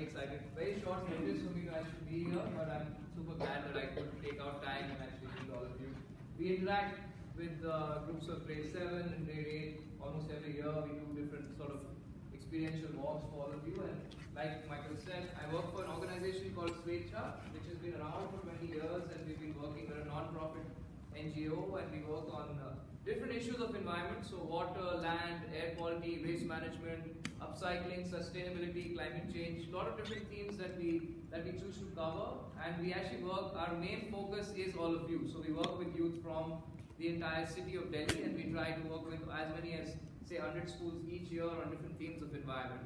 excited. Very short notice for me to actually be here, but I'm super glad that I could take out time and actually meet all of you. We interact with groups of grade 7 and grade 8 almost every year. We do different sort of experiential walks for all of you, and like Michael said, I work for an organization called Swechha, which has been around for 20 years, and we've been working with a non-profit NGO, and we work on different issues of environment, so water, land, air quality, waste management, upcycling, sustainability, climate change, a lot of different themes that we choose to cover, and we actually work, our main focus is all of you. So we work with youth from the entire city of Delhi, and we try to work with as many as say 100 schools each year on different themes of environment.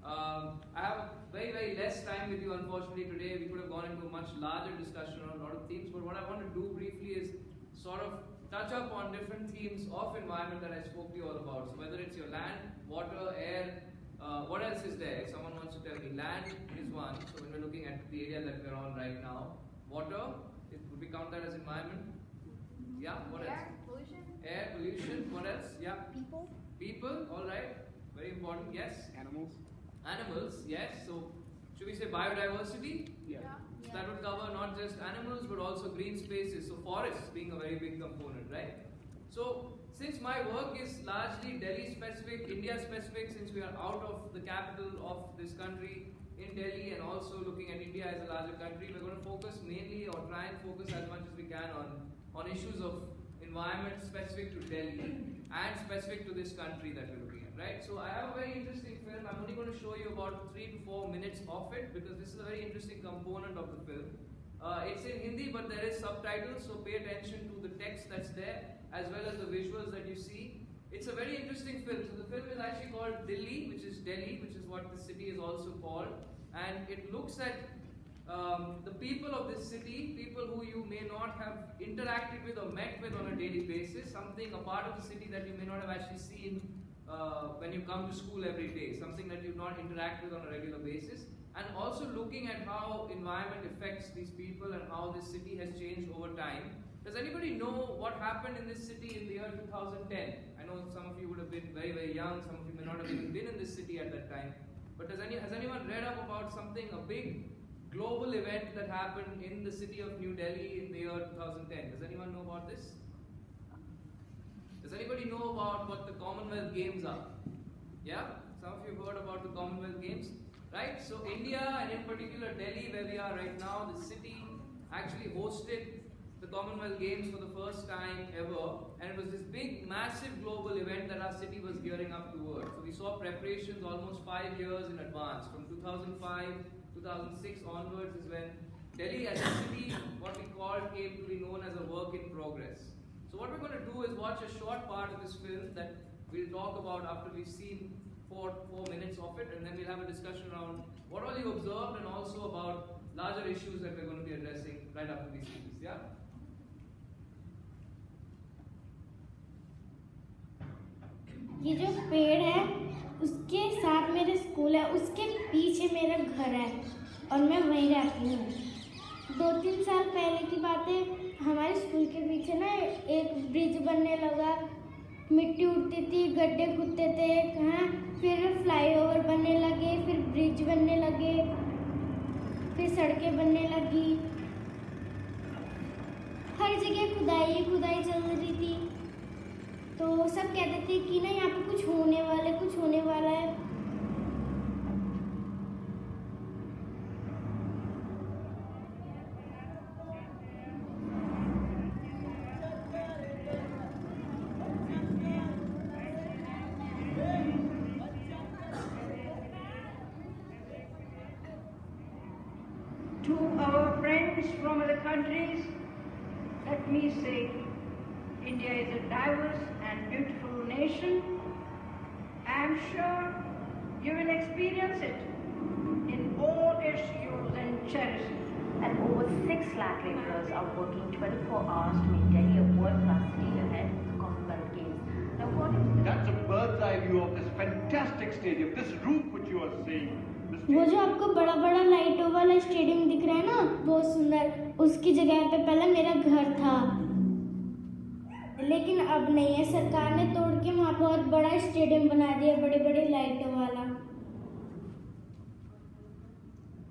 I have very, very less time with you, unfortunately, today. We could have gone into a much larger discussion on a lot of themes, but what I want to do briefly is sort of touch up on different themes of environment that I spoke to you all about. So whether it's your land, water, air, what else is there? If someone wants to tell me, land is one. So when we're looking at the area that we're on right now, water, would we count that as environment? Yeah, what else? Air pollution. Air pollution, what else? Yeah. People. People, all right. Very important, yes. Animals. Animals, yes. So should we say biodiversity? Yeah. So that would cover not just animals but also green spaces, so forests being a very big component, right? So since my work is largely Delhi specific, India specific, since we are out of the capital of this country in Delhi and also looking at India as a larger country, we're going to focus mainly or try and focus as much as we can on issues of environment specific to Delhi and specific to this country that we're looking at, right? So I have a very interesting film. I'm only going to show you about 3 to 4 minutes of it because this is a very interesting component of the film. It's in Hindi, but there is subtitles, so pay attention to the text that's there as well as the visuals that you see. It's a very interesting film. So the film is actually called Delhi, which is Delhi, which is what the city is also called, and it looks at the people of this city, people who you may not have interacted with or met with on a daily basis, something, a part of the city that you may not have actually seen when you come to school every day, something that you not interact with on a regular basis, and also looking at how environment affects these people and how this city has changed over time. Does anybody know what happened in this city in the year 2010? I know some of you would have been very, very young, some of you may not have even been in this city at that time, but has anyone read up about something, a big global event that happened in the city of New Delhi in the year 2010? Does anyone know about this? Does anybody know about what the Commonwealth Games are? Yeah? Some of you have heard about the Commonwealth Games, right? So India, and in particular Delhi, where we are right now, the city actually hosted the Commonwealth Games for the first time ever, and it was this big, massive global event that our city was gearing up towards. So we saw preparations almost 5 years in advance. From 2005, 2006 onwards is when Delhi as a city, what we called, came to be known as a work in progress. So what we're going to do is watch a short part of this film that we'll talk about after we've seen 4 minutes of it, and then we'll have a discussion around what all you observed and also about larger issues that we're going to be addressing right after these movies. Yeah? ये जो पेड़ है उसके साथ मेरे school है, उसके पीछे मेरा घर है और मैं वहीं रहती हूँ। 2-3 साल पहले की बात है, हमारे स्कूल के पीछे ना एक ब्रिज बनने लगा, मिट्टी उड़ती थी, गड्ढे खुदते थे, कहाँ फिर फ्लाईओवर बनने लगे, फिर ब्रिज बनने लगे, फिर सड़कें बनने लगी, हर जगह खुदाई खुदाई चल रही थी। तो सब कहते थे कि ना यहाँ पे कुछ होने वाला है। To our friends from other countries, let me say, India is a diverse and beautiful nation. I am sure you will experience it in all its hues and cherish it. And over 6 lakh laborers are working 24 hours to make Delhi a world-class city ahead of the Commonwealth Games. Now, what is That's a bird's eye view of this fantastic stadium, this roof which you are seeing. वो जो आपको बड़ा बड़ा लाइटों वाला stadium दिख रहा है ना, बहुत सुंदर, उसकी जगह पे पहले मेरा घर था, लेकिन अब नहीं है। सरकार ने तोड़ के वहाँ बहुत बड़ा स्टेडियम बना दिया, बड़े बड़े लाइटों वाला।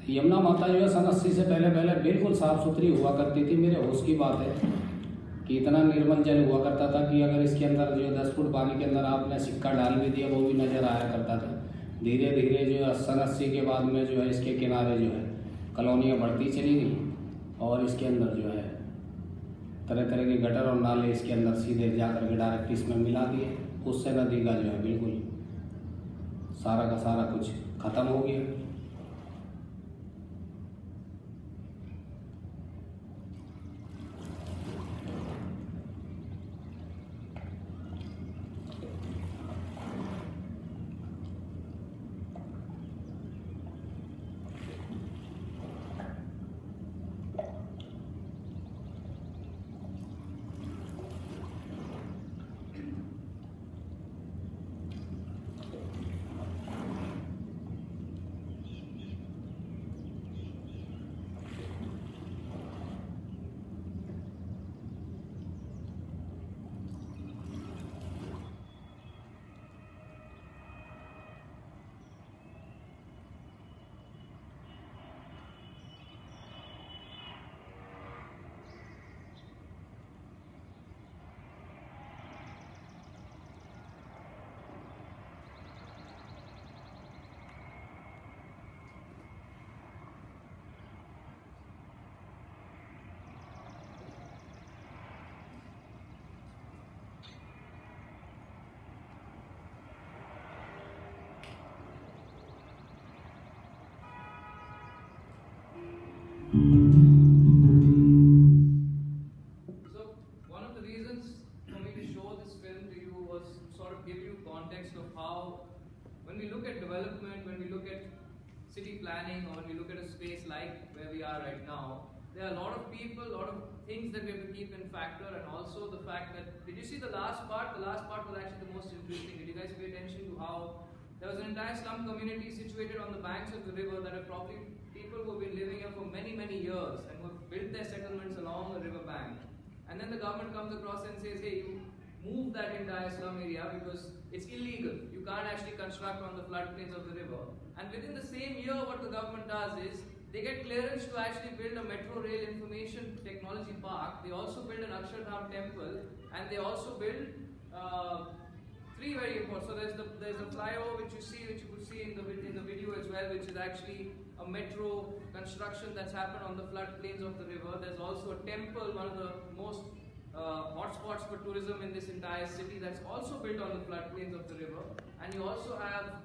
यमुना माता जो है सन 80 से पहले पहले बिल्कुल साफ़ सुथरी हुआ करती थी। मेरे होश की बात है कि इतना निर्मल जल हुआ करता था कि अगर इसके अंदर जो 10 फुट पानी के अंदर आपने सिक्का डाल भी दिया वो भी नज़र आया करता था। धीरे धीरे जो है सन 80 के बाद में जो है इसके किनारे जो है कॉलोनियाँ बढ़ती चली गई और इसके अंदर जो है तरह तरह के गटर और नाले इसके अंदर सीधे जा कर के डायरेक्ट इसमें मिला दिए। उससे नदी का जो है बिल्कुल सारा का सारा कुछ ख़त्म हो गया। So, one of the reasons for me to show this film to you was sort of give you context of how, when we look at development, when we look at city planning, or when we look at a space like where we are right now, there are a lot of people, a lot of things that we have to keep in factor, and also the fact that, did you see the last part? The last part was actually the most interesting. Did you guys pay attention to how there was an entire slum community situated on the banks of the river that are probably people who have been living here for many, many years and who have built their settlements along the river bank. And then the government comes across and says, hey, you move that entire slum area because it's illegal. You can't actually construct on the floodplains of the river. And within the same year, what the government does is, they get clearance to actually build a metro rail information technology park. They also build an Akshardham temple, and they also build three very important. So there's a flyover which you could see in the video as well, which is actually a metro construction that's happened on the floodplains of the river. There's also a temple, one of the most hotspots for tourism in this entire city, that's also built on the floodplains of the river. And you also have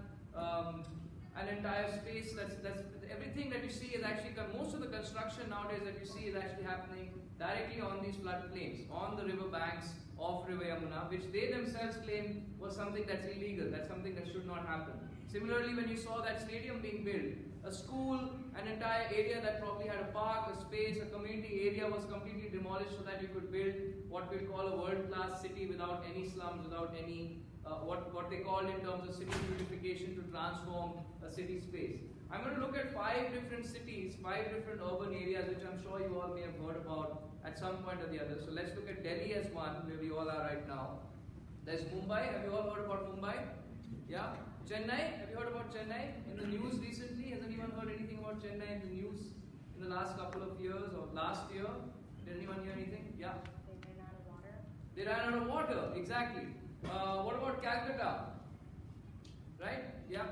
an entire space that's everything that you see is actually, most of the construction nowadays that you see is actually happening directly on these floodplains, on the river banks of River Yamuna, which they themselves claim was something that's illegal, that's something that should not happen. Similarly, when you saw that stadium being built, a school, an entire area that probably had a park, a space, a community area was completely demolished so that you could build what we call a world-class city without any slums, without any, what they called in terms of city beautification to transform a city space. I'm going to look at 5 different cities, 5 different urban areas which I'm sure you all may have heard about at some point or the other. So let's look at Delhi as one, where we all are right now. There's Mumbai. Have you all heard about Mumbai? Yeah. Chennai. Have you heard about Chennai? In the news recently, has anyone heard anything about Chennai in the news in the last couple of years or last year? Did anyone hear anything? Yeah. They ran out of water. They ran out of water. Exactly. What about Calcutta? Right? Yeah.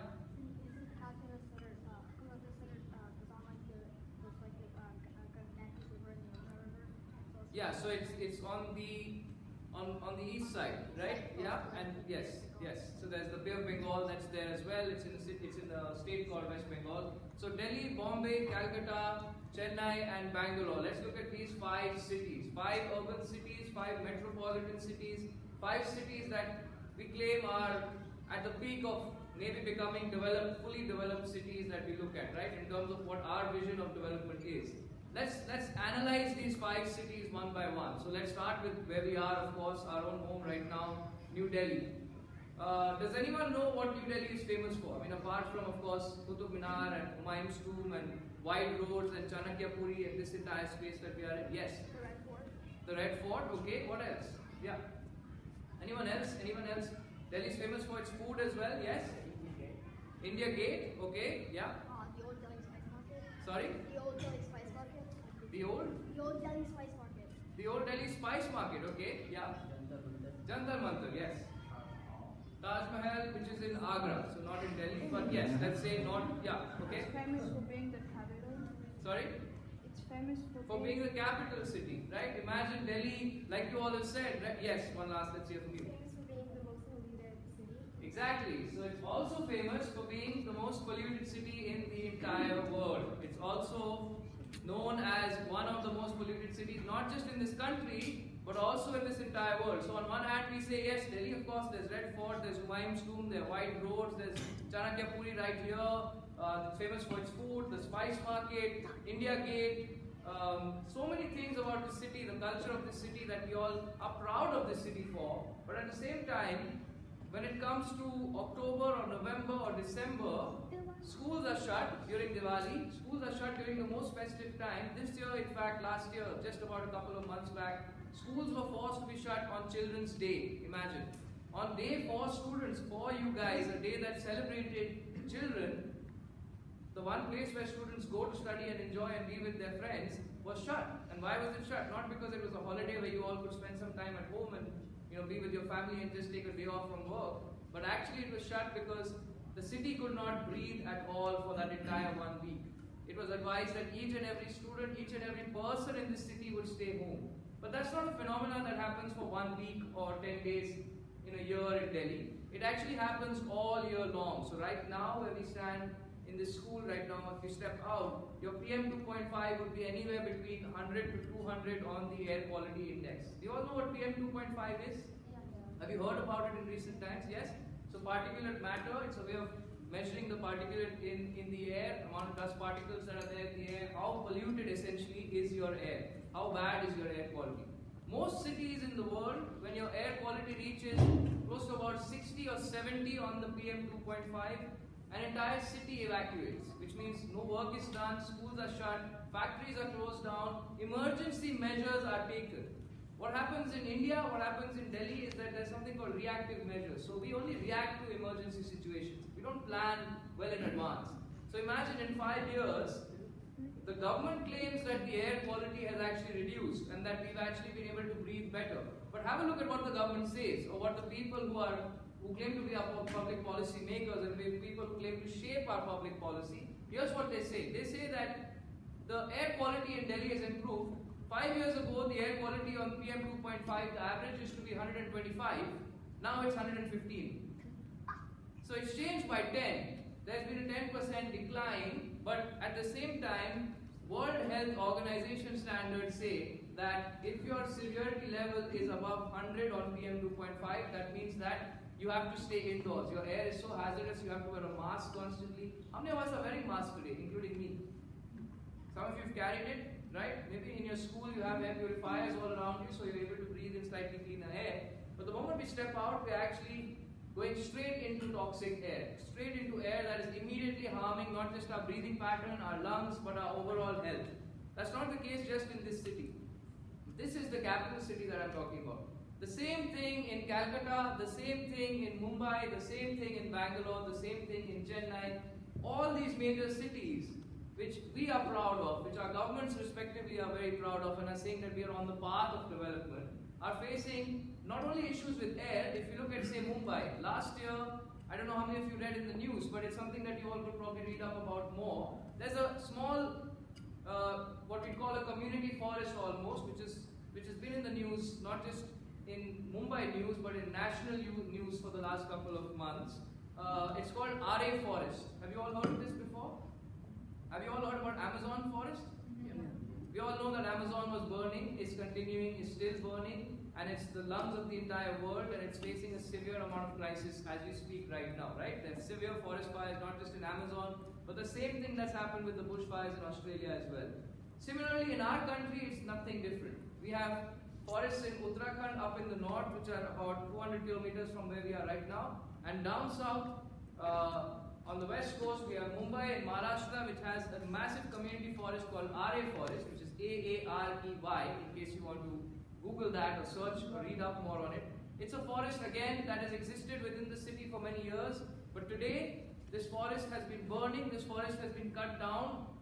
Yeah, so it's on the east side, right? Yeah, and yes. So there's the Bay of Bengal that's there as well. It's in a state called West Bengal. So Delhi, Bombay, Calcutta, Chennai, and Bangalore. Let's look at these 5 cities, 5 urban cities, 5 metropolitan cities, 5 cities that we claim are at the peak of maybe becoming fully developed cities that we look at, right? In terms of what our vision of development is. Let's analyze these 5 cities one by one. So let's start with where we are, of course, our own home right now, New Delhi. Does anyone know what New Delhi is famous for? I mean, apart from, of course, Qutub Minar and Humayun's tomb and wide roads and Chanakya Puri and this entire space that we are in. Yes? The Red Fort. The Red Fort, okay. What else? Yeah. Anyone else? Delhi is famous for its food as well, yes? India Gate, okay, yeah. The Old Delhi Spice Market. Sorry? The old Delhi Spice Market. The old? The old Delhi Spice Market. The old Delhi Spice Market, okay, yeah. Jantar Mantar, yes. Taj Mahal, which is in Agra, so not in Delhi, but yes, let's say not, yeah, okay. It's famous for being the capital. Sorry? It's famous For being the capital city, right? Imagine Delhi, like you all have said, right? Yes, one last, let's hear from you. Famous for being the most polluted city. Exactly. So it's also famous for being the most polluted city in the entire world. It's also known as one of the most polluted cities, not just in this country, but also in this entire world. So on one hand we say, yes, Delhi, of course, there's Red Fort, there's Humayun's Tomb, there are wide roads, there's Chanakya Puri right here, famous for its food, the Spice Market, India Gate, so many things about the city, the culture of the city that we all are proud of the city for. But at the same time, when it comes to October or November or December, schools are shut during Diwali, schools are shut during the most festive time. This year, in fact, last year, just about a couple of months back, schools were forced to be shut on Children's Day, imagine. On day for students, for you guys, a day that celebrated children, the one place where students go to study and enjoy and be with their friends was shut. And why was it shut? Not because it was a holiday where you all could spend some time at home and be with your family and just take a day off from work, but actually it was shut because the city could not breathe at all for that entire 1 week. It was advised that each and every student, each and every person in the city would stay home. But that's not a phenomenon that happens for 1 week or 10 days in a year in Delhi. It actually happens all year long. So right now, where we stand in this school right now, if you step out, your PM 2.5 would be anywhere between 100 to 200 on the air quality index. Do you all know what PM 2.5 is? Have you heard about it in recent times? Yes? So particulate matter, it's a way of measuring the particulate in the air, amount of dust particles that are there in the air, how polluted essentially is your air, how bad is your air quality. Most cities in the world, when your air quality reaches close to about 60 or 70 on the PM 2.5, an entire city evacuates, which means no work is done, schools are shut, factories are closed down, emergency measures are taken. What happens in India, what happens in Delhi is that there's something called reactive measures. So we only react to emergency situations. We don't plan well in advance. So imagine in 5 years, the government claims that the air quality has actually reduced and that we've actually been able to breathe better. But have a look at what the government says, or what the people who claim to be our public policy makers and people who claim to shape our public policy. Here's what they say. They say that the air quality in Delhi has improved. 5 years ago, the air quality on PM 2.5, the average used to be 125. Now it's 115. So it's changed by 10. There's been a 10% decline, but at the same time, World Health Organization standards say that if your severity level is above 100 on PM 2.5, that means that you have to stay indoors. Your air is so hazardous, you have to wear a mask constantly. How many of us are wearing masks today, including me? Some of you have carried it, right? Maybe in your school you have air purifiers all around you, so you're able to breathe in slightly cleaner air. But the moment we step out, we're actually going straight into toxic air, straight into air that is immediately harming not just our breathing pattern, our lungs, but our overall health. That's not the case just in this city. This is the capital city that I'm talking about. The same thing in Calcutta, the same thing in Mumbai, the same thing in Bangalore, the same thing in Chennai. All these major cities which we are proud of, which our governments respectively are very proud of and are saying that we are on the path of development, are facing not only issues with air. If you look at, say, Mumbai, last year, I don't know how many of you read in the news, but it's something that you all could probably read up about more. There's a small, what we call a community forest almost, which has been in the news, not just in Mumbai news, but in national news for the last couple of months. It's called RA Forest. Have you all heard of this before? Have you all heard about Amazon forest? Yeah. We all know that Amazon was burning, is continuing, is still burning, and it's the lungs of the entire world, and it's facing a severe amount of crisis as we speak right now, right? There's severe forest fires, not just in Amazon, but the same thing that's happened with the bushfires in Australia as well. Similarly, in our country, it's nothing different. We have forests in Uttarakhand up in the north, which are about 200 kilometers from where we are right now, and down south, on the west coast, we have Mumbai and Maharashtra, which has a massive community forest called RA Forest, which is AAREY, in case you want to Google that or search or read up more on it. It's a forest, again, that has existed within the city for many years, but today, this forest has been burning, this forest has been cut down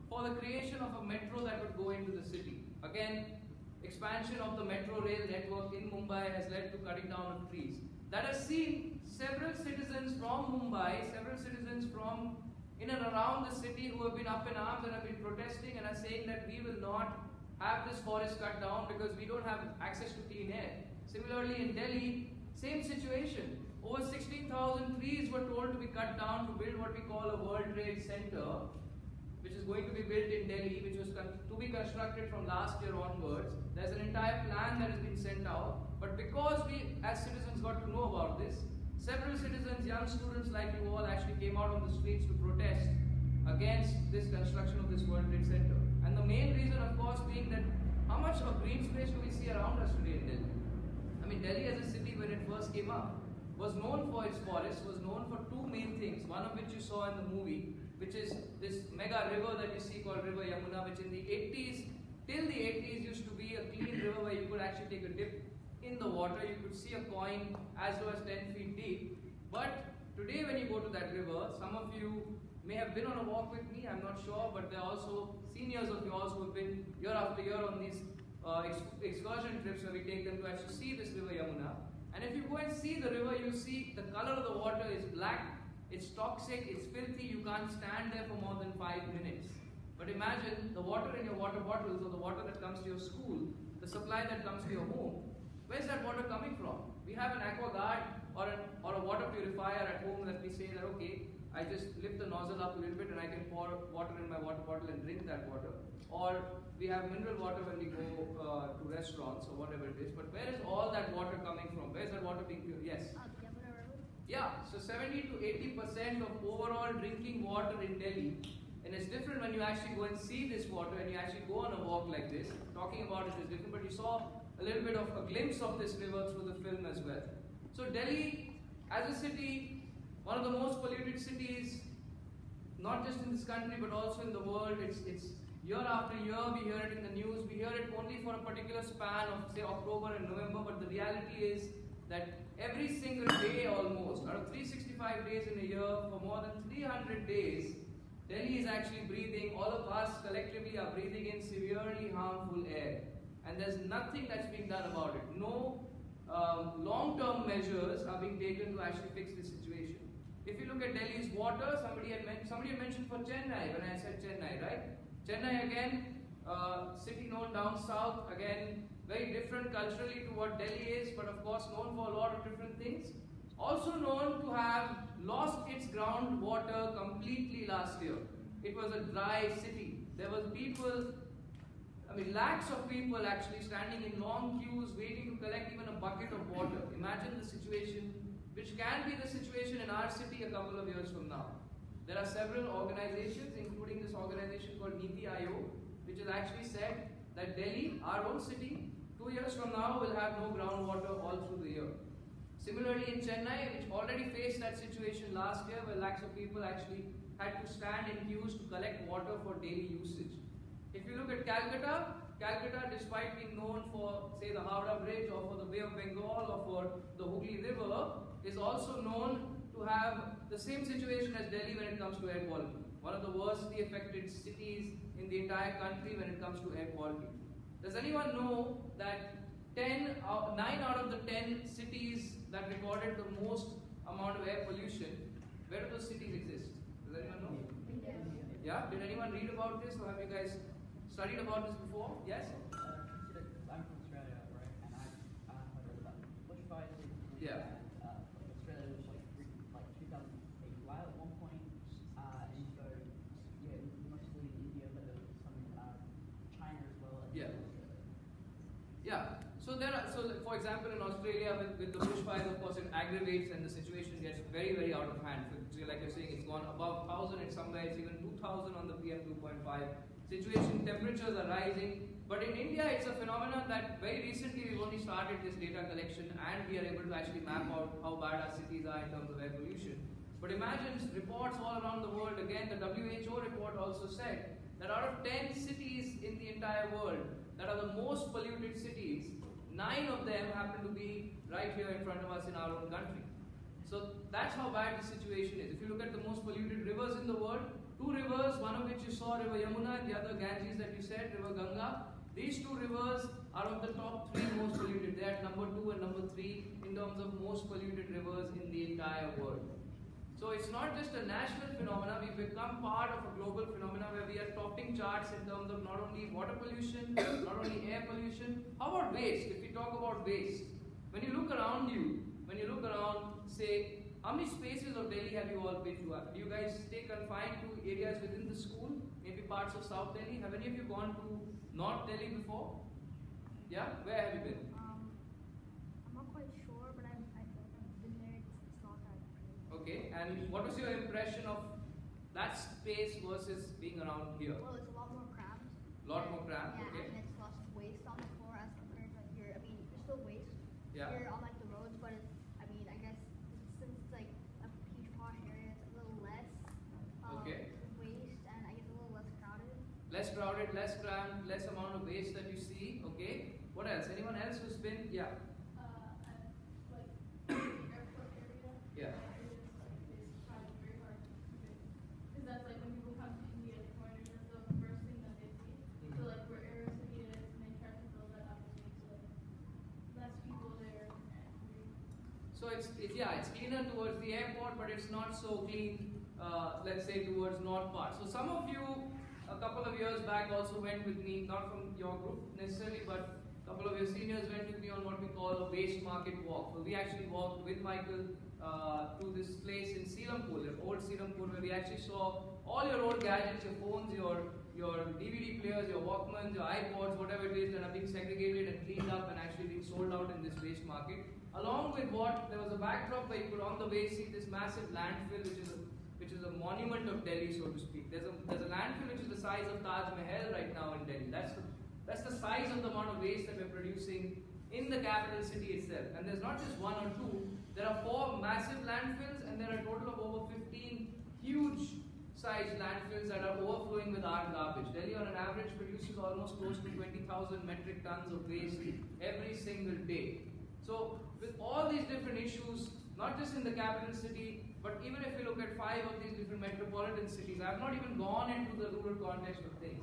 for the creation of a metro that would go into the city. Again, expansion of the metro rail network in Mumbai has led to cutting down of trees. That has seen several citizens from Mumbai, several citizens from in and around the city who have been up in arms and have been protesting and are saying that we will not have this forest cut down because we don't have access to clean air. Similarly, in Delhi, same situation. Over 16,000 trees were told to be cut down to build what we call a World Trade Center, which is going to be built in Delhi, which was to be constructed from last year onwards. There's an entire plan that has been sent out, but because we as citizens got to know about this, several citizens, young students like you all, actually came out on the streets to protest against this construction of this World Trade Center. And the main reason, of course, being that how much of green space do we see around us today in Delhi? I mean, Delhi as a city when it first came up was known for its forests, was known for two main things, one of which you saw in the movie, which is this mega river that you see called River Yamuna, which in the 80s, till the 80s used to be a clean river where you could actually take a dip in the water, you could see a coin as low as 10 feet deep. But today when you go to that river, some of you may have been on a walk with me, I'm not sure, but there are also seniors of yours who have been year after year on these excursion trips where we take them to actually see this River Yamuna. And if you go and see the river, you see the color of the water is black, it's toxic, it's filthy, you can't stand there for more than 5 minutes. But imagine the water in your water bottles or the water that comes to your school, the supply that comes to your home. Where's that water coming from? We have an aqua guard or a water purifier at home that we say that, okay, I just lift the nozzle up a little bit and I can pour water in my water bottle and drink that water. Or we have mineral water when we go to restaurants or whatever it is. But where is all that water coming from? Where is that water being pure? Yes? Yeah, so 70 to 80% of overall drinking water in Delhi. And it's different when you actually go and see this water and you actually go on a walk like this. Talking about it is different, but you saw a little bit of a glimpse of this river through the film as well. So Delhi, as a city, one of the most polluted cities, not just in this country but also in the world. It's year after year we hear it in the news. We hear it only for a particular span of say October and November, but the reality is that every single day almost, out of 365 days in a year, for more than 300 days, Delhi is actually breathing, all of us collectively are breathing in severely harmful air. And there's nothing that's being done about it. No long-term measures are being taken to actually fix this situation. If you look at Delhi's water, somebody had mentioned for Chennai, when I said Chennai, right? Chennai again, city known down south, again, very different culturally to what Delhi is, but of course known for a lot of different things. Also known to have lost its groundwater completely last year. It was a dry city. There was people, lakhs of people actually standing in long queues waiting to collect even a bucket of water. Imagine the situation, which can be the situation in our city a couple of years from now. There are several organizations, including this organization called Niti Aayog, which has actually said that Delhi, our own city, 2 years from now will have no groundwater all through the year. Similarly in Chennai, which already faced that situation last year where lakhs of people actually had to stand in queues to collect water for daily usage. If you look at Calcutta, despite being known for say the Howrah Bridge or for the Bay of Bengal or for the Hooghly River, is also known to have the same situation as Delhi when it comes to air quality. One of the worstly affected cities in the entire country when it comes to air quality. Does anyone know that 9 out of the 10 cities that recorded the most amount of air pollution, where do those cities exist? Does anyone know? Yeah? Did anyone read about this or have you guys studied about this before? Yes? I'm from Australia, right? And I've heard about bushfires. Yeah. Australia was like 2008 wild at one point, and so yeah, mostly in India, but there was some China as well. Yeah. Yeah. So for example, in Australia, with the bushfires, of course, it aggravates and the situation gets very, very out of hand. Like you're saying, it's gone above 1,000, and somewhere it's even 2,000 on the PM 2.5 situation. Temperatures are rising. But in India, it's a phenomenon that very recently we've only started this data collection and we are able to actually map out how bad our cities are in terms of air pollution. But imagine reports all around the world, again, the WHO report also said that out of 10 cities in the entire world that are the most polluted cities, 9 of them happen to be right here in front of us in our own country. So that's how bad the situation is. If you look at the most polluted rivers in the world, two rivers, one of which you saw, River Yamuna, and the other Ganges that you said, River Ganga. These two rivers are of the top 3 most polluted. They are at number 2 and number 3 in terms of most polluted rivers in the entire world. So it's not just a national phenomenon, we've become part of a global phenomenon where we are topping charts in terms of not only water pollution, not only air pollution. How about waste? If we talk about waste, when you look around you, when you look around, say, how many spaces of Delhi have you all been to? Do you guys stay confined to areas within the school? Maybe parts of South Delhi? Have any of you gone to North Delhi before? Yeah? Where have you been? I'm not quite sure, but I feel like I've been there. It's not that great. Okay, and what was your impression of that space versus being around here? Well, it's a lot more cramped. Lot more cramped, Yeah, okay. and it's less waste on the floor as compared to here. I mean, there's still waste Yeah. here on like the roads, but it's, I mean, I guess since it's like a huge posh area, it's a little less Okay. waste and I guess a little less crowded. Less crowded, less cramped, less amount of waste that you see, okay. What else? Anyone else who's been? Yeah. Like airport area. Yeah. It's very hard to fit. Because that's like when people come to India, the foreigners, that's the first thing that they see. So like where Aerosmith is, and they try to build that up to make like less people there. So it's cleaner towards the airport, but it's not so clean, let's say, towards north part. So some of you, a couple of years back, also went with me, not from your group necessarily, but a couple of your seniors went with me on what we call a waste market walk. So we actually walked with Michael to this place in Seelampur, old Seelampur, where we actually saw all your old gadgets, your phones, your DVD players, your Walkmans, your iPods, whatever it is, that are being segregated and cleaned up and actually being sold out in this waste market. Along with what, there was a backdrop where you could on the way see this massive landfill, which is a monument of Delhi, so to speak. There's a landfill which is the size of Taj Mahal right now in Delhi. That's the size of the amount of waste that we're producing in the capital city itself. And there's not just 1 or 2, there are 4 massive landfills and there are a total of over 15 huge sized landfills that are overflowing with our garbage. Delhi on an average produces almost close to 20,000 metric tons of waste every single day. So with all these different issues, not just in the capital city, but even if you look at 5 of these different metropolitan cities, I have not even gone into the rural context of things.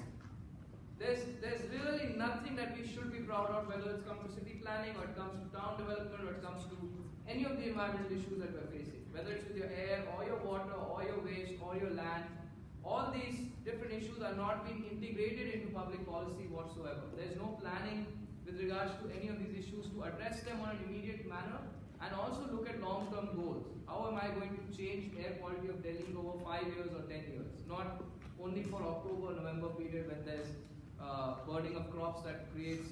There's really nothing that we should be proud of, whether it's come to city planning or it comes to town development or it comes to any of the environmental issues that we're facing. Whether it's with your air or your water or your waste or your land, all these different issues are not being integrated into public policy whatsoever. There's no planning with regards to any of these issues to address them on an immediate manner and also look at long-term goals. How am I going to change air quality of Delhi over 5 years or 10 years? Not only for October, November period when there's burning of crops that creates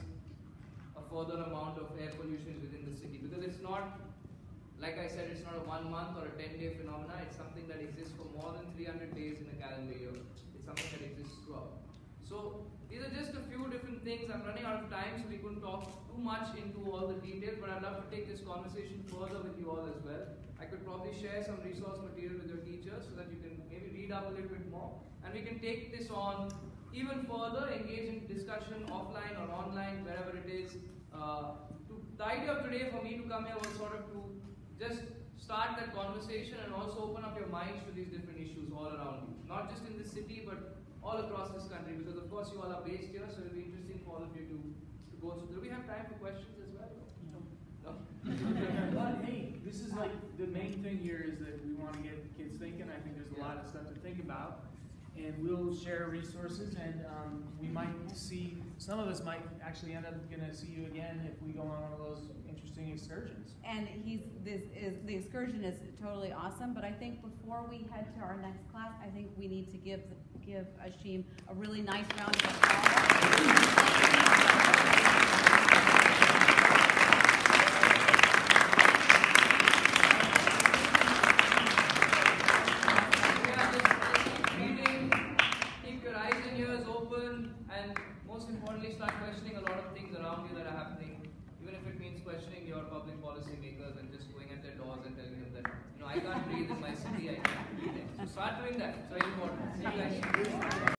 a further amount of air pollution within the city. Because it's not, like I said, it's not a 1 month or a 10-day phenomena. It's something that exists for more than 300 days in a calendar year. It's something that exists throughout. So these are just a few different things. I'm running out of time, so we couldn't talk too much into all the details, but I'd love to take this conversation further with you all as well. I could probably share some resource material with your teachers so that you can maybe read up a little bit more, and we can take this on even further, engage in discussion offline or online, wherever it is. The idea of today for me to come here was sort of to just start that conversation and also open up your minds to these different issues all around you. Not just in this city, but all across this country, because of course you all are based here, so it'll be interesting for all of you to go through. Do we have time for questions as well? No? But hey, this is like the main thing here is that we want to get the kids thinking. I think there's a lot of stuff to think about. And we'll share resources, and we might see, some of us might actually end up going to see you again if we go on one of those interesting excursions. And the excursion is totally awesome, but I think before we head to our next class, I think we need to give Ashim a really nice round of applause. Start questioning a lot of things around you that are happening, even if it means questioning your public policy makers and just going at their doors and telling them that, I can't breathe in my city, I can't breathe. So start doing that. It's very important. See you guys.